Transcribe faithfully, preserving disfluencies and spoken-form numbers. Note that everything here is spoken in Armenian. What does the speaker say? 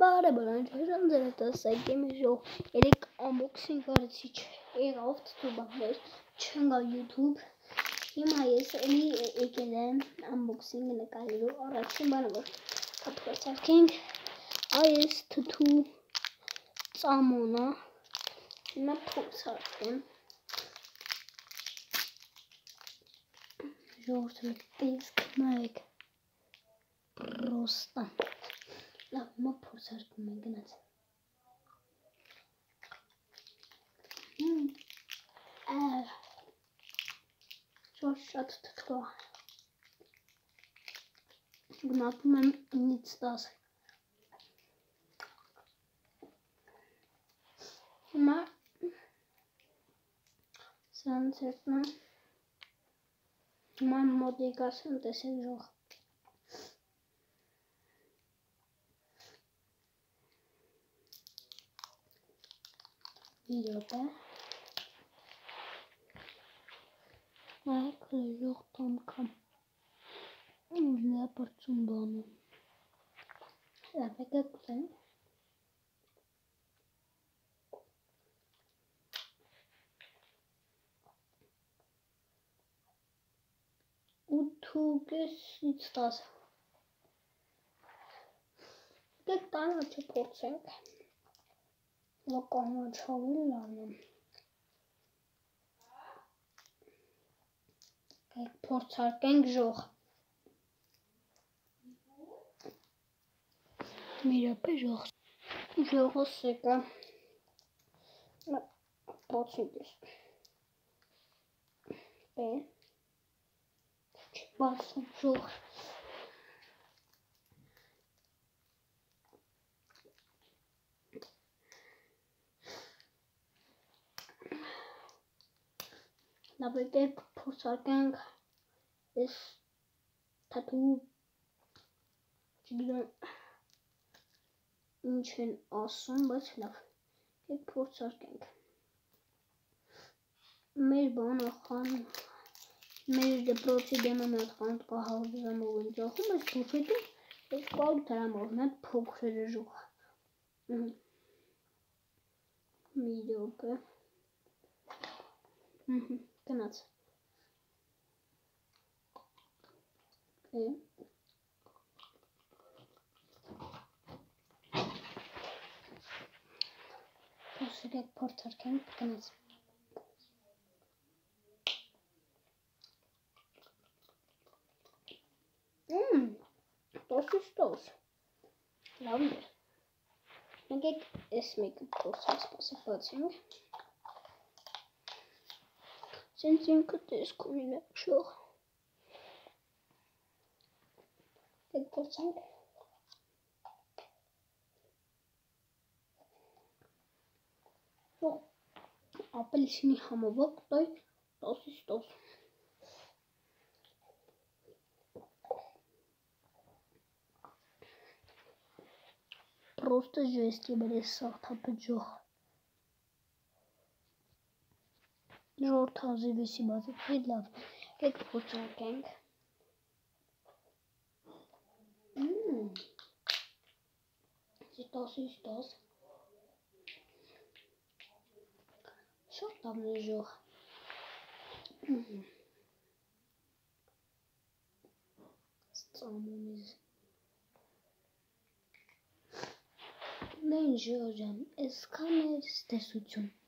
Բարեբան, ջան, ձեր տեսակ եմ ժող երեք unboxing արեցի եղավ թութուբաններ չեն գա YouTube հիմա ես էլի եկել եմ unboxing նկարելու առաջին բանը որ կապկացարկենք այս թութու ծամոնը հիմա փորձարկեմ ժողովուրդ տեսք նայեք պրոստա լավ հիմա փորձարկում ենք գնաց Շատ շատ թթու գնահատում եմ ինից տասը հիմա սրանց հետն հիմա մոտիկասն տեսեք ժող վիրոպը Այք լեժող տամքամ ուզնա պրծում բանը լավ եկը կուտենք ութ կեսից տասը եկեք տանաչը փորձենք լոկանա չավիլ լավնեմ եկեք փորձարկենք ժող մի րոպե ժող ժողս եկա փորձենք ես բե չբացում ժող լավ եկեք փորձարկենք ես թաթու չգիտեմ ինչ են ասում բայց լավ եկեք փորձարկենք մեր բանը խան մեր դպրոցի դեմը մի հատ խանութ կա հազար դրամով են ծախում այս բուֆետում երկու դրամով մի հատ փոքր է ժող մի րոպե գնաց է Եկեք փորձարկենք գնաց Մմ տոսից տոս լավն էր եկեք ես մեկը փորձենք սպասեք բացենք Սենց ինքը տեսք ունի ժող եկեք փորձենք ապելսինի համովակ տայ տասից տոս Просто жесть, я бы сахта поджог. Жорт hazır vesi bazı fidlav. Kek poçarkenk. Mmm. Ситос истос. Что там лежок? Стамомиз. Мен жожам эсканер стесучун.